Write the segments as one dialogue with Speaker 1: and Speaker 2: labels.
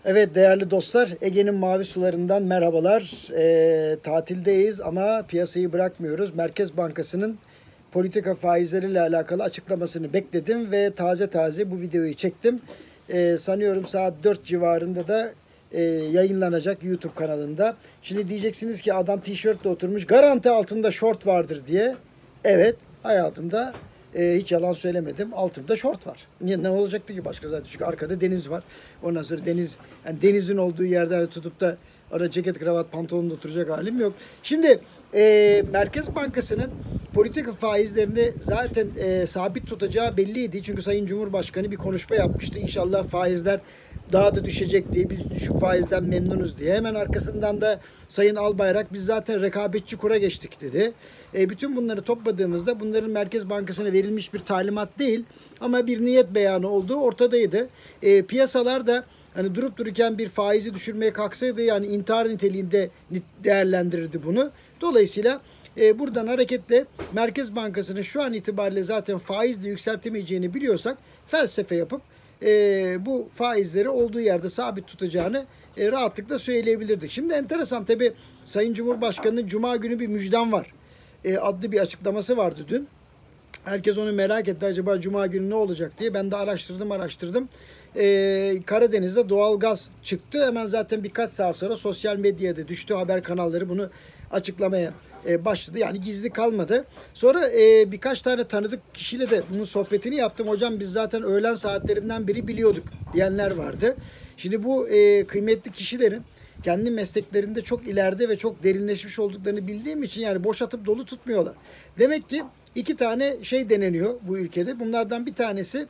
Speaker 1: Evet değerli dostlar, Ege'nin mavi sularından merhabalar. Tatildeyiz ama piyasayı bırakmıyoruz. Merkez Bankası'nın politika faizleriyle alakalı açıklamasını bekledim ve taze taze bu videoyu çektim. Sanıyorum saat 4 civarında da yayınlanacak YouTube kanalında. Şimdi diyeceksiniz ki adam tişörtle oturmuş, garanti altında şort vardır diye. Evet, hayatımda hiç yalan söylemedim. Altımda şort var. Niye, ne olacaktı ki başka zaten? Çünkü arkada deniz var. Ondan sonra deniz, yani denizin olduğu yerde tutup da ara ceket, kravat, pantolonla oturacak halim yok. Şimdi Merkez Bankası'nın politika faizlerini zaten sabit tutacağı belliydi. Çünkü Sayın Cumhurbaşkanı bir konuşma yapmıştı. İnşallah faizler daha da düşecek diye, biz düşük faizden memnunuz diye. Hemen arkasından da Sayın Albayrak biz zaten rekabetçi kura geçtik dedi. Bütün bunları topladığımızda bunların Merkez Bankası'na verilmiş bir talimat değil ama bir niyet beyanı olduğu ortadaydı. Piyasalar da hani durup dururken bir faizi düşürmeye kalksaydı yani intihar niteliğinde değerlendirirdi bunu. Dolayısıyla buradan hareketle Merkez Bankası'nın şu an itibariyle zaten faizle yükseltemeyeceğini biliyorsak felsefe yapıp bu faizleri olduğu yerde sabit tutacağını rahatlıkla söyleyebilirdik. Şimdi enteresan tabii, Sayın Cumhurbaşkanı'nın Cuma günü bir müjdem var adlı bir açıklaması vardı dün. Herkes onu merak etti, acaba Cuma günü ne olacak diye. Ben de araştırdım. Karadeniz'de doğal gaz çıktı. Hemen zaten birkaç saat sonra sosyal medyada düştü. Haber kanalları bunu açıklamaya başladı. Yani gizli kalmadı. Sonra birkaç tane tanıdık kişiyle de bunun sohbetini yaptım. Hocam biz zaten öğlen saatlerinden beri biliyorduk diyenler vardı. Şimdi bu kıymetli kişilerin kendi mesleklerinde çok ileride ve çok derinleşmiş olduklarını bildiğim için yani boş atıp dolu tutmuyorlar. Demek ki iki tane şey deneniyor bu ülkede. Bunlardan bir tanesi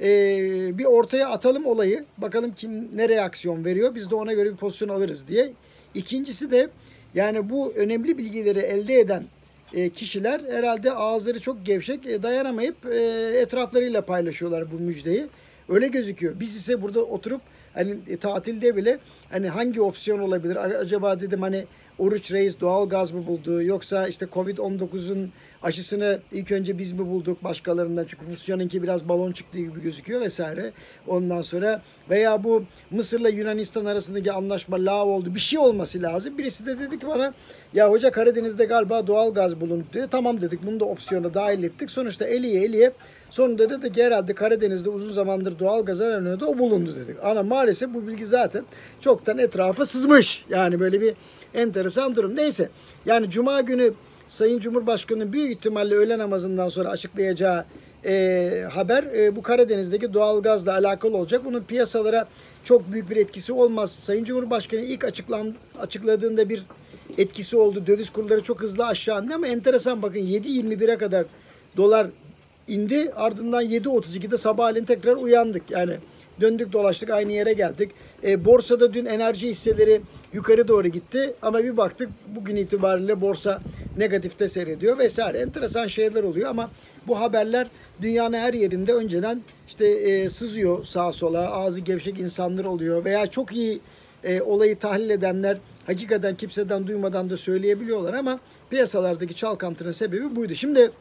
Speaker 1: bir ortaya atalım olayı. Bakalım kim ne reaksiyon veriyor. Biz de ona göre bir pozisyon alırız diye. İkincisi de yani bu önemli bilgileri elde eden kişiler herhalde ağızları çok gevşek, dayanamayıp etraflarıyla paylaşıyorlar bu müjdeyi. Öyle gözüküyor. Biz ise burada oturup hani tatilde bile hani hangi opsiyon olabilir? Acaba dedim hani Oruç Reis doğal gaz mı buldu? Yoksa işte Covid-19'un aşısını ilk önce biz mi bulduk başkalarından? Çünkü Rusya'nınki biraz balon çıktığı gibi gözüküyor vesaire. Ondan sonra veya bu Mısır'la Yunanistan arasındaki anlaşma lağv oldu. Bir şey olması lazım. Birisi de dedi ki bana ya hoca Karadeniz'de galiba doğal gaz bulundu diye. Tamam dedik, bunu da opsiyona dahil ettik. Sonuçta eliye sonunda dedik ki herhalde Karadeniz'de uzun zamandır doğal gaz aranıyordu, o bulundu dedik. Ama maalesef bu bilgi zaten çoktan etrafa sızmış. Yani böyle bir enteresan durum. Neyse yani Cuma günü Sayın Cumhurbaşkanı'nın büyük ihtimalle öğle namazından sonra açıklayacağı haber bu Karadeniz'deki doğalgazla alakalı olacak. Bunun piyasalara çok büyük bir etkisi olmaz. Sayın Cumhurbaşkanı ilk açıkladığında bir etkisi oldu. Döviz kurları çok hızlı aşağı indi ama enteresan, bakın 7.21'e kadar dolar indi. Ardından 7.32'de sabahleyin tekrar uyandık. Yani döndük dolaştık aynı yere geldik. Borsada dün enerji hisseleri yukarı doğru gitti ama bir baktık bugün itibariyle borsa negatifte seyrediyor vesaire. Enteresan şeyler oluyor ama bu haberler dünyanın her yerinde önceden işte sızıyor sağa sola. Ağzı gevşek insanlar oluyor veya çok iyi olayı tahlil edenler hakikaten kimseden duymadan da söyleyebiliyorlar ama piyasalardaki çalkantının sebebi buydu. Şimdi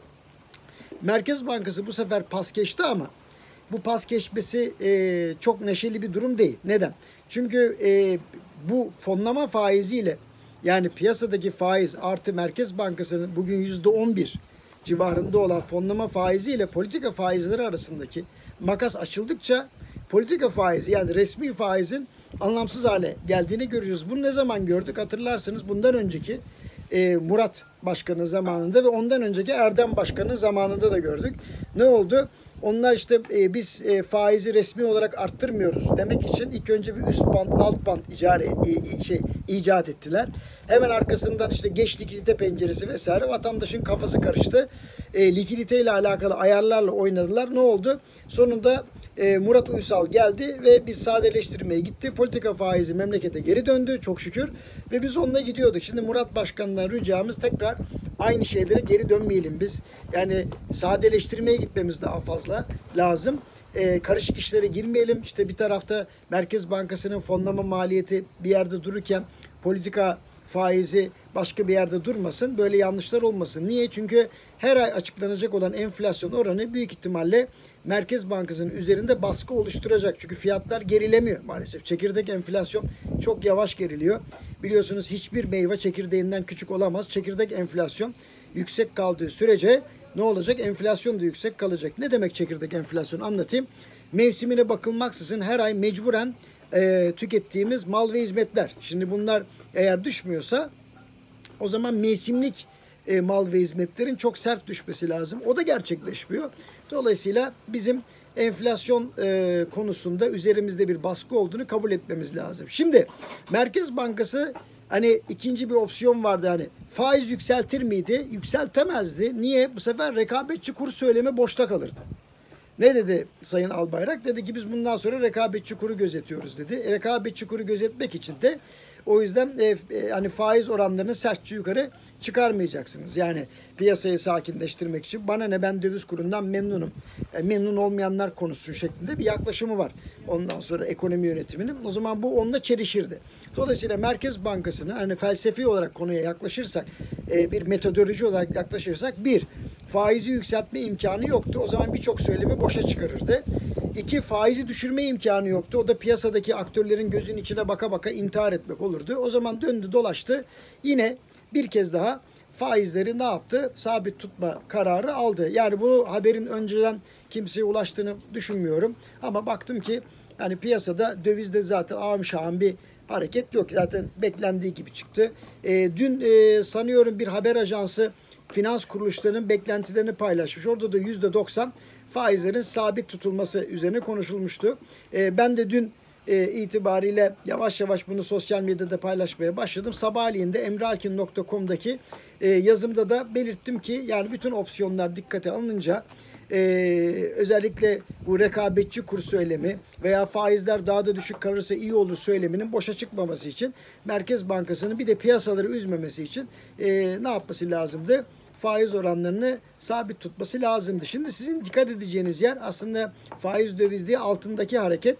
Speaker 1: Merkez Bankası bu sefer pas geçti ama bu pas geçmesi çok neşeli bir durum değil. Neden? Çünkü bu fonlama faiziyle yani piyasadaki faiz artı Merkez Bankası'nın bugün %11 civarında olan fonlama faiziyle politika faizleri arasındaki makas açıldıkça politika faizi yani resmi faizin anlamsız hale geldiğini görüyoruz. Bunu ne zaman gördük? Hatırlarsınız bundan önceki Murat Başkan'ın zamanında ve ondan önceki Erdem Başkan'ın zamanında da gördük. Ne oldu? Onlar işte biz faizi resmi olarak arttırmıyoruz demek için ilk önce bir üst band, alt band icat ettiler. Hemen arkasından işte geç likidite penceresi vesaire, vatandaşın kafası karıştı. Likidite ile alakalı ayarlarla oynadılar. Ne oldu? Sonunda Murat Uysal geldi ve biz sadeleştirmeye gitti. Politika faizi memlekete geri döndü çok şükür ve biz onunla gidiyorduk. Şimdi Murat Başkan'dan ricamız tekrar aynı şeylere geri dönmeyelim biz. Yani sadeleştirmeye gitmemiz daha fazla lazım. Karışık işlere girmeyelim. İşte bir tarafta Merkez Bankası'nın fonlama maliyeti bir yerde dururken politika faizi başka bir yerde durmasın. Böyle yanlışlar olmasın. Niye? Çünkü her ay açıklanacak olan enflasyon oranı büyük ihtimalle Merkez Bankası'nın üzerinde baskı oluşturacak. Çünkü fiyatlar gerilemiyor maalesef. Çekirdek enflasyon çok yavaş geriliyor. Biliyorsunuz hiçbir meyve çekirdeğinden küçük olamaz. Çekirdek enflasyon yüksek kaldığı sürece ne olacak? Enflasyon da yüksek kalacak. Ne demek çekirdek enflasyon? Anlatayım. Mevsimine bakılmaksızın her ay mecburen tükettiğimiz mal ve hizmetler. Şimdi bunlar eğer düşmüyorsa o zaman mevsimlik mal ve hizmetlerin çok sert düşmesi lazım. O da gerçekleşmiyor. Dolayısıyla bizim enflasyon konusunda üzerimizde bir baskı olduğunu kabul etmemiz lazım. Şimdi Merkez Bankası hani ikinci bir opsiyon vardı, hani faiz yükseltir miydi? Yükseltemezdi. Niye? Bu sefer rekabetçi kur söylemi boşta kalırdı. Ne dedi Sayın Albayrak? Dedi ki biz bundan sonra rekabetçi kuru gözetiyoruz dedi. Rekabetçi kuru gözetmek için de o yüzden hani faiz oranlarını sertçe yukarı çıkarmayacaksınız. Yani piyasayı sakinleştirmek için bana ne, ben döviz kurundan memnunum. Memnun olmayanlar konuşsun şeklinde bir yaklaşımı var. Ondan sonra ekonomi yönetiminin. O zaman bu onunla çelişirdi. Dolayısıyla Merkez Bankası'nı hani felsefi olarak konuya yaklaşırsak, bir metodoloji olarak yaklaşırsak, bir, faizi yükseltme imkanı yoktu. O zaman birçok söylemi boşa çıkarırdı. İki, faizi düşürme imkanı yoktu. O da piyasadaki aktörlerin gözünün içine baka baka intihar etmek olurdu. O zaman döndü dolaştı. Yine bir kez daha faizleri ne yaptı? Sabit tutma kararı aldı. Yani bu haberin önceden kimseye ulaştığını düşünmüyorum. Ama baktım ki yani piyasada dövizde zaten ağım şahım bir hareket yok. Zaten beklendiği gibi çıktı. Dün sanıyorum bir haber ajansı finans kuruluşlarının beklentilerini paylaşmış. Orada da %90 faizlerin sabit tutulması üzerine konuşulmuştu. Ben de dün itibariyle yavaş yavaş bunu sosyal medyada paylaşmaya başladım. Sabahleyin de emrealkin.com'daki yazımda da belirttim ki yani bütün opsiyonlar dikkate alınınca özellikle bu rekabetçi kur söylemi veya faizler daha da düşük kalırsa iyi olur söyleminin boşa çıkmaması için Merkez Bankası'nın bir de piyasaları üzmemesi için ne yapması lazımdı? Faiz oranlarını sabit tutması lazımdı. Şimdi sizin dikkat edeceğiniz yer aslında faiz döviz diye altındaki hareket.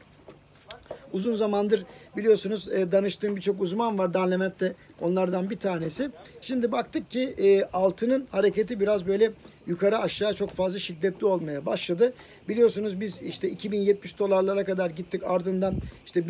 Speaker 1: Uzun zamandır biliyorsunuz danıştığım birçok uzman var. Dan Levent de onlardan bir tanesi. Şimdi baktık ki altının hareketi biraz böyle yukarı aşağı çok fazla şiddetli olmaya başladı. Biliyorsunuz biz işte 2070 dolarlara kadar gittik. Ardından işte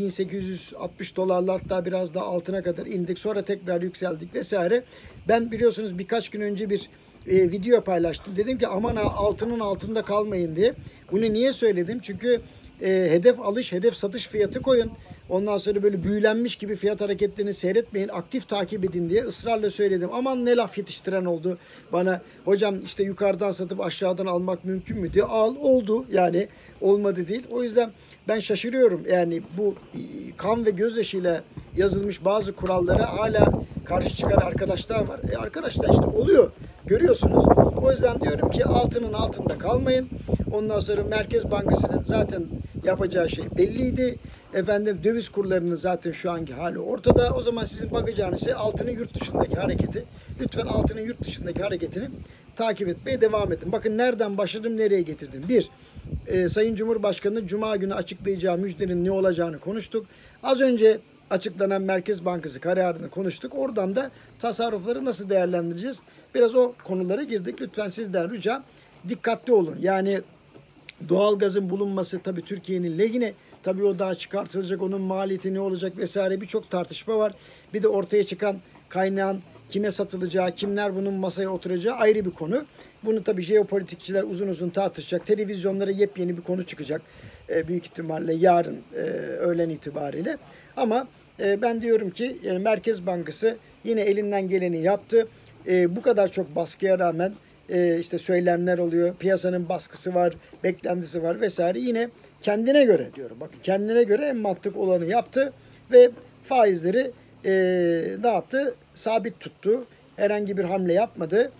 Speaker 1: 1860 dolarlar, hatta biraz daha altına kadar indik. Sonra tekrar yükseldik vesaire. Ben biliyorsunuz birkaç gün önce bir video paylaştım. Dedim ki aman ha, altının altında kalmayın diye. Bunu niye söyledim? Çünkü hedef alış, hedef satış fiyatı koyun. Ondan sonra böyle büyülenmiş gibi fiyat hareketlerini seyretmeyin. Aktif takip edin diye ısrarla söyledim. Aman ne laf yetiştiren oldu bana. Hocam işte yukarıdan satıp aşağıdan almak mümkün mü diye. Al, oldu yani, olmadı değil. O yüzden ben şaşırıyorum. Yani bu kan ve gözyaşıyla yazılmış bazı kurallara hala karşı çıkan arkadaşlar var. Arkadaşlar işte oluyor. Görüyorsunuz. O yüzden diyorum ki altının altında kalmayın. Ondan sonra Merkez Bankası'nın zaten yapacağı şey belliydi. Efendim döviz kurlarının zaten şu anki hali ortada. O zaman sizin bakacağınız şey altının yurt dışındaki hareketi. Lütfen altının yurt dışındaki hareketini takip etmeye devam edin. Bakın nereden başladım, nereye getirdim. Bir, Sayın Cumhurbaşkanı'nın Cuma günü açıklayacağı müjdenin ne olacağını konuştuk. Az önce açıklanan Merkez Bankası kararını konuştuk. Oradan da tasarrufları nasıl değerlendireceğiz? Biraz o konulara girdik. Lütfen sizden ricam dikkatli olun. Yani doğalgazın bulunması tabii Türkiye'nin lehine. Tabii o daha çıkartılacak, onun maliyeti ne olacak vesaire, birçok tartışma var. Bir de ortaya çıkan kaynağın kime satılacağı, kimler bunun masaya oturacağı ayrı bir konu. Bunu tabii jeopolitikçiler uzun uzun tartışacak. Televizyonlara yepyeni bir konu çıkacak. Büyük ihtimalle yarın öğlen itibariyle. Ama ben diyorum ki Merkez Bankası yine elinden geleni yaptı. Bu kadar çok baskıya rağmen işte söylemler oluyor. Piyasanın baskısı var, beklentisi var vesaire. Yine kendine göre diyorum. Bakın kendine göre en mantıklı olanı yaptı ve faizleri ne yaptı? Sabit tuttu. Herhangi bir hamle yapmadı.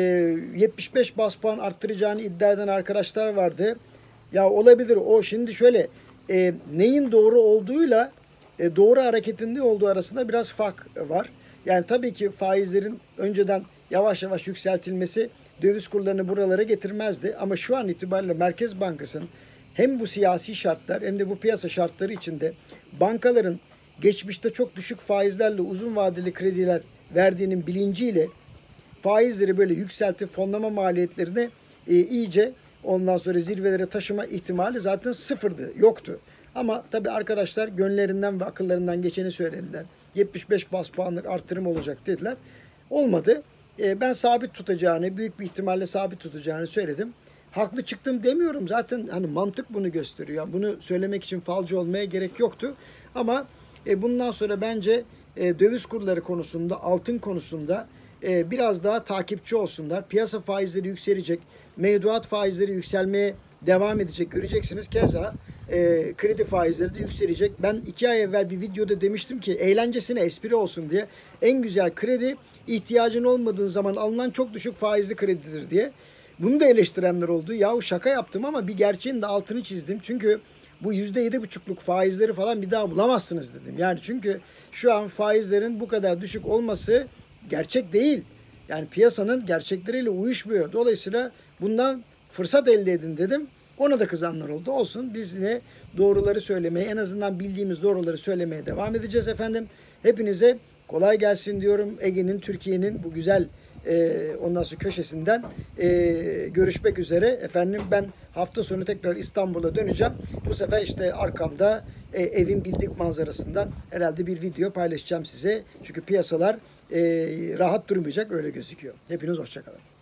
Speaker 1: 75 bas puan arttıracağını iddia eden arkadaşlar vardı. Ya olabilir o, şimdi şöyle neyin doğru olduğuyla doğru hareketin ne olduğu arasında biraz fark var. Yani tabii ki faizlerin önceden yavaş yavaş yükseltilmesi döviz kurlarını buralara getirmezdi. Ama şu an itibariyle Merkez Bankası'nın hem bu siyasi şartlar hem de bu piyasa şartları içinde bankaların geçmişte çok düşük faizlerle uzun vadeli krediler verdiğinin bilinciyle faizleri böyle yükseltip fonlama maliyetlerini iyice ondan sonra zirvelere taşıma ihtimali zaten sıfırdı, yoktu. Ama tabii arkadaşlar gönüllerinden ve akıllarından geçeni söylediler. 75 bas puanlık artırım olacak dediler. Olmadı. Ben sabit tutacağını, büyük bir ihtimalle sabit tutacağını söyledim. Haklı çıktım demiyorum. Zaten hani mantık bunu gösteriyor. Yani bunu söylemek için falcı olmaya gerek yoktu. Ama bundan sonra bence döviz kurları konusunda, altın konusunda biraz daha takipçi olsunlar. Piyasa faizleri yükselecek. Mevduat faizleri yükselmeye devam edecek. Göreceksiniz. Keza kredi faizleri de yükselecek. Ben 2 ay evvel bir videoda demiştim ki eğlencesine espri olsun diye en güzel kredi ihtiyacın olmadığı zaman alınan çok düşük faizli kredidir diye. Bunu da eleştirenler oldu. Yahu şaka yaptım ama bir gerçeğin de altını çizdim. Çünkü bu %7,5'luk faizleri falan bir daha bulamazsınız dedim. Yani çünkü şu an faizlerin bu kadar düşük olması gerçek değil. Yani piyasanın gerçekleriyle uyuşmuyor. Dolayısıyla bundan fırsat elde edin dedim. Ona da kızanlar oldu. Olsun, biz yine doğruları söylemeye, en azından bildiğimiz doğruları söylemeye devam edeceğiz efendim. Hepinize kolay gelsin diyorum. Ege'nin, Türkiye'nin bu güzel ondan sonra köşesinden görüşmek üzere. Efendim ben hafta sonu tekrar İstanbul'a döneceğim. Bu sefer işte arkamda evin bildik manzarasından herhalde bir video paylaşacağım size. Çünkü piyasalar rahat durmayacak, öyle gözüküyor. Hepiniz hoşça kalın.